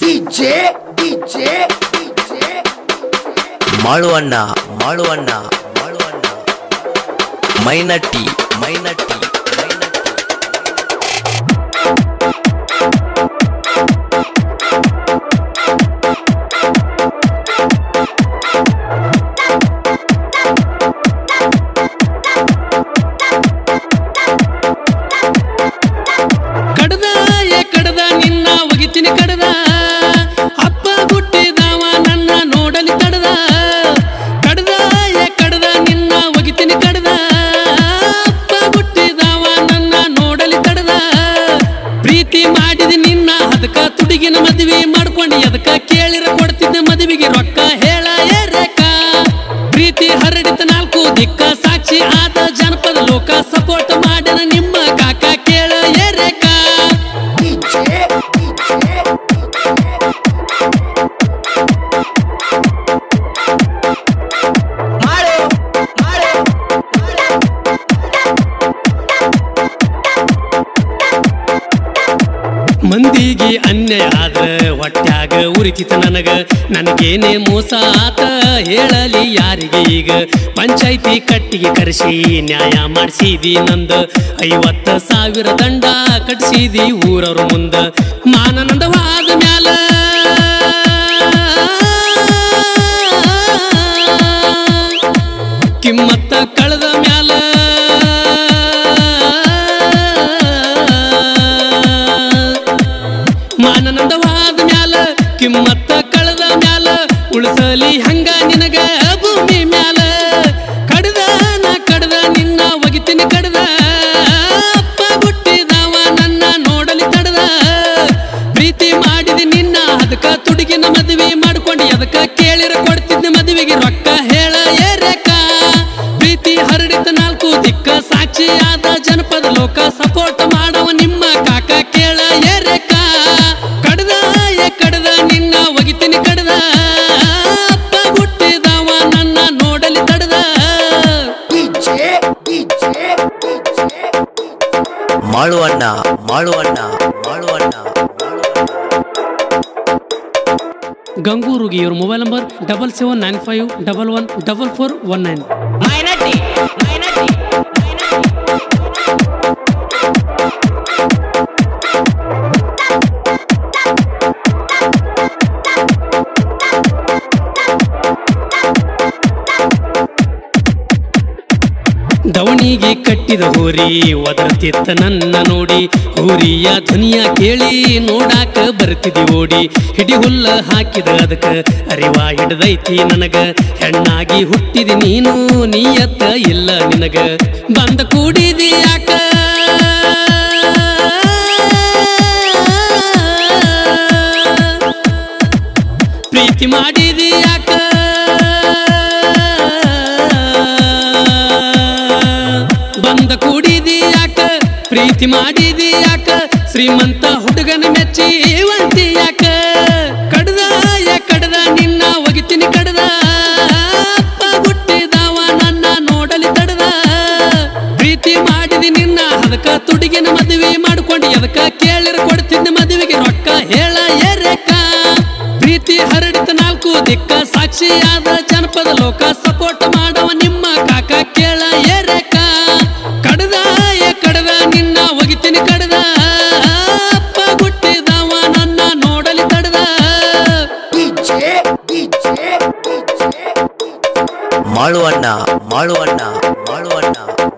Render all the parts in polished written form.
ಮಾಳುವಣ್ಣ ಮಾಳುವಣ್ಣ ಮಾಳುವಣ್ಣ ಮೈನಟ್ಟಿ ಮೈನಟ್ಟಿ ಕಡದ ನಿನ್ನ ಒಗಿತೀನಿ ಕಡದ ಅಪ್ಪ ಹುಟ್ಟಿದವ ನನ್ನ ನೋಡಲಿ ತಡದ ಕಡದ ನಿನ್ನ ಒಗಿತೀನಿ ಕಡದ ಅಪ್ಪ ಹುಟ್ಟಿದವ ನನ್ನ ನೋಡಲಿ ತಡದ ಪ್ರೀತಿ ಮಾಡಿದ ನಿನ್ನ ಅದಕ್ಕ ತುಡಿಗಿನ ಮದುವೆ ಮಾಡ್ಕೊಂಡು ಅದಕ್ಕ ಕೇಳಿರ ಕೊಡ್ತಿದ್ದ ಮದುವೆಗೆ ರೊಕ್ಕ ಹೇಳ ಏರೇಕ ಪ್ರೀತಿ ಹರಡಿತ ನಾಲ್ಕು ದಿಕ್ಕ ಸಾಕ್ಷಿ ಆದ ಜನಪದ ಲೋಕ ಸಪೋರ್ಟ್ ಮಾಡಿನ ನಿಮ್ಮ ಕಾಕ ಕೇಳ ಏರೇಕ ಮಂದಿಗೆ ಅನ್ಯಾಯ ಆದ್ರ ಹೊಟ್ಯಾಗ ಉರಿತಿತ ನನಗೇನೆ ಮೋಸ ಆತ ಹೇಳಲಿ ಯಾರಿಗೆ ಈಗ ಪಂಚಾಯ್ತಿ ಕಟ್ಟಿಗೆ ಕರೆಸಿ ನ್ಯಾಯ ಮಾಡಿಸಿದಿ ನಂದ 50,000 ದಂಡ ಕಟ್ಸಿದಿ ಊರವ್ರ ಮುಂದ ಮಾನನಂದವಾದ ಮ್ಯಾಲ ಕಿಮ್ಮತ್ತ ಕಳೆದ ಮ್ಯಾಲ ಮಾನನಂದವಾದ ಮ್ಯಾಲ ಕಿಮ್ಮತ್ತ ಕಳೆದ ಮ್ಯಾಲ ಉಳಿಸಲಿ ಹಂಗ ನಿನಗ ಭೂಮಿ ಮ್ಯಾಲ ಕಡದ ನಿನ್ನ ಒಗಿತೀನಿ ಕಡದ ಅಪ್ಪ ಹುಟ್ಟಿದವ ನನ್ನ ನೋಡಲಿ ತಡದ ಪ್ರೀತಿ ಮಾಡಿದ ನಿನ್ನ ಅದಕ್ಕ ತುಡಿಗಿನ ಮದುವೆ ಮಾಡ್ಕೊಂಡು ಅದಕ್ಕ ಕೇಳಿರ ಕೊಡ್ತಿದ್ದ ಮದುವೆಗೆ ರೊಕ್ಕ ಹೇಳ ಏರೇಕ ಪ್ರೀತಿ ಹರಡಿತ ನಾಲ್ಕು ದಿಕ್ಕ ಸಾಕ್ಷಿ ಆದ ಜನಪದ ಲೋಕ ಸಪೋರ್ಟ್ ಮಾಡವ ನಿಮ್ಮ ಕಾಕ ಕೇಳ ಏರೇಕ ಕಡದ ನಿನ್ನ ಒಗಿತೀನಿ ಕಡದ ಅಪ್ಪ ಹುಟ್ಟಿದವ ನನ್ನ ನೋಡಲಿ ತಡದ ಮಾಳುವಣ್ಣ ಮಾಳುವಣ್ಣ ಮಾಳುವಣ್ಣ ಗಂಗೂರುಗಿ ಇವ್ರ ಮೊಬೈಲ್ ನಂಬರ್ 7795114419 ದವಣಿಗೆ ಕಟ್ಟಿದ ಹೋರಿ ಒದರ್ತಿತ್ತ ನನ್ನ ನೋಡಿ ಹೋರಿಯ ಧ್ವನಿಯ ಕೇಳಿ ನೋಡಾಕ ಬರ್ತಿದಿ ಓಡಿ ಹಿಡಿ ಹುಲ್ಲ ಹಾಕಿದ ಅದಕ್ಕ ಅರಿವ ಹಿಡ್ದೈತಿ ನನಗ ಹೆಣ್ಣಾಗಿ ಹುಟ್ಟಿದಿ ನೀನು ನೀಯತ್ತ ಇಲ್ಲ ನಿನಗ ಬಂದ ಕೂಡಿದಿ ಯಾಕ ಪ್ರೀತಿ ಮಾಡಿದಿ ಯಾಕ ಬಂದ ಕೂಡಿದಿ ಯಾಕ ಪ್ರೀತಿ ಮಾಡಿದಿ ಯಾಕ ಶ್ರೀಮಂತ ಹುಡುಗನ ಮೆಚ್ಚಿ ವಂತಿ ಯಾಕ ಕಡದ ನಿನ್ನ ಒಗಿತೀನಿ ಕಡದ ಅಪ್ಪ ಹುಟ್ಟಿದವ ನನ್ನ ನೋಡಲಿ ತಡದ ಪ್ರೀತಿ ಮಾಡಿದಿ ನಿನ್ನ ಅದಕ್ಕ ತುಡಿಗಿನ ಮದುವೆ ಮಾಡ್ಕೊಂಡು ಅದಕ್ಕ ಕೇಳಿರ ಕೊಡ್ತಿದ್ದ ಮದುವೆಗೆ ರೊಕ್ಕ ಹೇಳ ಏರೇಕ ಪ್ರೀತಿ ಹರಡಿತ ನಾಲ್ಕು ದಿಕ್ಕ ಸಾಕ್ಷಿಯಾದ ಜನಪದ ಲೋಕ ಸಪೋರ್ಟ್ ಮಾಡವ ನಿಮ್ಮ ಕಾಕ ಕೇಳ ಏರೇಕ ಕಡದ ನಿನ್ನ ಒಗಿತೀನಿ ಕಡದ ಅಪ್ಪ ಹುಟ್ಟಿದವ ನನ್ನ ನೋಡಲಿ ತಡದ ಮಾಳುವಣ್ಣ ಮಾಳುವಣ್ಣ ಮಾಳುವಣ್ಣ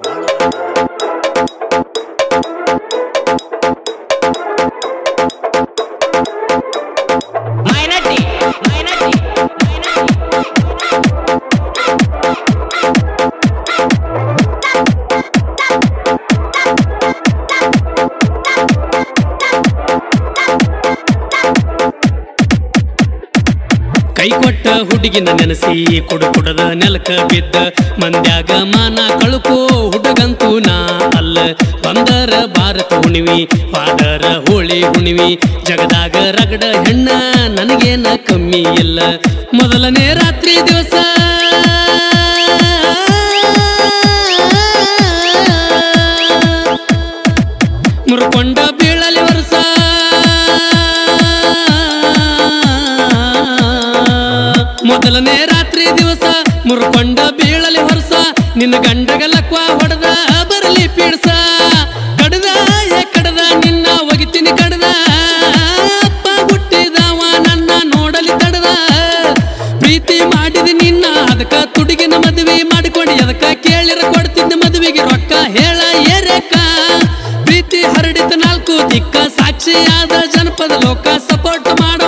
ಕೈ ಕೊಟ್ಟ ಹುಡುಗಿನ ನೆನಸಿ ಕುಡದ ನೆಲಕ ಬಿದ್ದ ಮಂದ್ಯಾಗ ಮಾನ ಕಳುಕೋ ಹುಡುಗಂತೂ ನಾ ಅಲ್ಲ ಬಂದರ ಭಾರತ ಹುಣಿವಿ ಪಾದರ ಹೋಳಿ ಹುಣಿವಿ ಜಗದಾಗ ರಗಡ ಹೆಣ್ಣ ನನಗೇನ ಕಮ್ಮಿ ಇಲ್ಲ ಮೊದಲನೇ ರಾತ್ರಿ ದಿವಸ ಮುರ್ಕೊಂಡ ಬೀಳಲಿ ವರ್ಷ ಮೊದಲನೇ ರಾತ್ರಿ ದಿವಸ ಮುರ್ಕೊಂಡ ಬೀಳಲಿ ಹೊರಸ ನಿನ್ನ ಗಂಡಗ ಲಕ್ವ ಹೊಡೆದ ಬರಲಿ ಪೀಡ್ಸ ಕಡದ ಕಡದ ನಿನ್ನ ಒಗಿತೀನಿ ಕಡದ ಅಪ್ಪ ಹುಟ್ಟಿದವ ನನ್ನ ನೋಡಲಿ ತಡದ ಪ್ರೀತಿ ಮಾಡಿದ ನಿನ್ನ ಅದಕ್ಕ ತುಡುಗಿನ ಮದುವೆ ಮಾಡಿಕೊಂಡು ಅದಕ್ಕ ಕೇಳಿರ ಕೊಡ್ತಿದ್ದ ಮದುವೆಗೆ ರೊಕ್ಕ ಹೇಳ ಏರೇಕ ಪ್ರೀತಿ ಹರಡಿತ ನಾಲ್ಕು ದಿಕ್ಕ ಸಾಕ್ಷಿಯಾದ ಜನಪದ ಲೋಕ ಸಪೋರ್ಟ್ ಮಾಡ